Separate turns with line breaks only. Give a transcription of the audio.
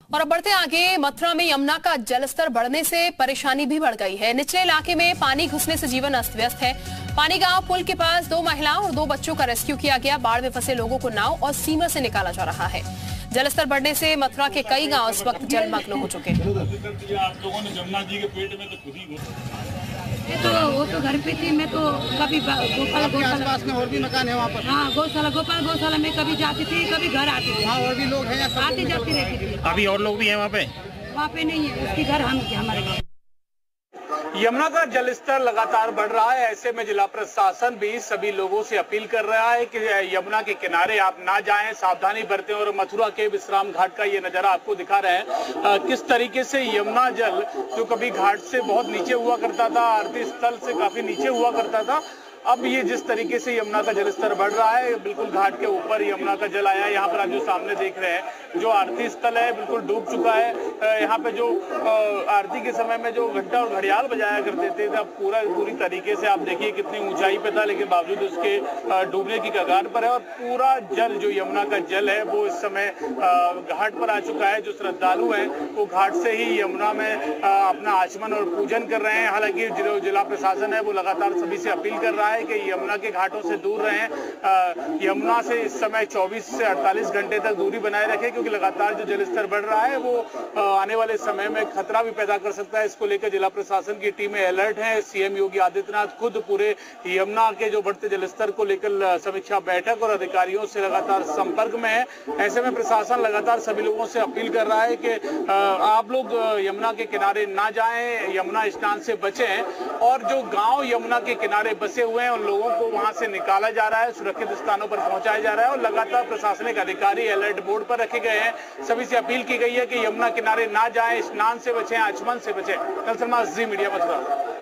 और अब बढ़ते आगे, मथुरा में यमुना का जलस्तर बढ़ने से परेशानी भी बढ़ गई है। निचले इलाके में पानी घुसने से जीवन अस्त व्यस्त है। पानी गांव पुल के पास 2 महिलाओं और 2 बच्चों का रेस्क्यू किया गया। बाढ़ में फंसे लोगों को नाव और स्टीमर से निकाला जा रहा है। जलस्तर बढ़ने से मथुरा के कई गांव इस वक्त जलमग्न हो चुके हैं।
तो वो तो घर पे थी। मैं तो कभी गौशाला
में और भी मकान है वहाँ पर।
हाँ, गौशाला में कभी जाती थी, कभी घर आती थी।
वहाँ और भी लोग हैं,
आती जाती रहती थी।
अभी और लोग भी हैं वहाँ पे?
वहाँ पे नहीं है, उसकी घर हम हमारे गाँव।
यमुना का जलस्तर लगातार बढ़ रहा है। ऐसे में जिला प्रशासन भी सभी लोगों से अपील कर रहा है कि यमुना के किनारे आप ना जाएं, सावधानी बरतें। और मथुरा के विश्राम घाट का ये नजारा आपको दिखा रहे हैं किस तरीके से यमुना जल जो कभी घाट से बहुत नीचे हुआ करता था, आरती स्थल से काफी नीचे हुआ करता था, अब ये जिस तरीके से यमुना का जलस्तर बढ़ रहा है, बिल्कुल घाट के ऊपर यमुना का जल आया है। यहाँ पर आप जो सामने देख रहे हैं, जो आरती स्थल है बिल्कुल डूब चुका है। यहाँ पे जो आरती के समय में जो घंटा और घड़ियाल बजाया करते थे, अब पूरी तरीके से आप देखिए कितनी ऊंचाई पे था, लेकिन बावजूद उसके डूबने की कगार पर है। और पूरा जल जो यमुना का जल है वो इस समय घाट पर आ चुका है। जो श्रद्धालु है वो घाट से ही यमुना में अपना आचमन और पूजन कर रहे हैं। हालांकि जिला प्रशासन है वो लगातार सभी से अपील कर रहा है कि यमुना के घाटों से दूर रहें। यमुना से इस समय 24 से 48 घंटे तक दूरी बनाए रखें, क्योंकि लगातार जो जलस्तर बढ़ रहा है वो आने वाले समय में खतरा भी पैदा कर सकता है। इसको लेकर जिला प्रशासन की टीमें अलर्ट हैं। सीएम योगी आदित्यनाथ खुद पूरे यमुना के जो बढ़ते जलस्तर को लेकर समीक्षा बैठक और अधिकारियों से लगातार संपर्क में है। ऐसे में प्रशासन लगातार सभी लोगों से अपील कर रहा है कि आप लोग यमुना के किनारे ना जाएं, यमुना स्नान से बचें। और जो गांव यमुना के किनारे बसे हुए हैं उन लोगों को वहां से निकाला जा रहा है, सुरक्षित स्थानों पर पहुंचाया जा रहा है। और लगातार प्रशासनिक अधिकारी अलर्ट बोर्ड पर रखे गए हैं। सभी से अपील की गई है कि यमुना किनारे ना जाएं, स्नान से बचें, आचमन से बचें। कल शर्मा, जी मीडिया, मथुरा।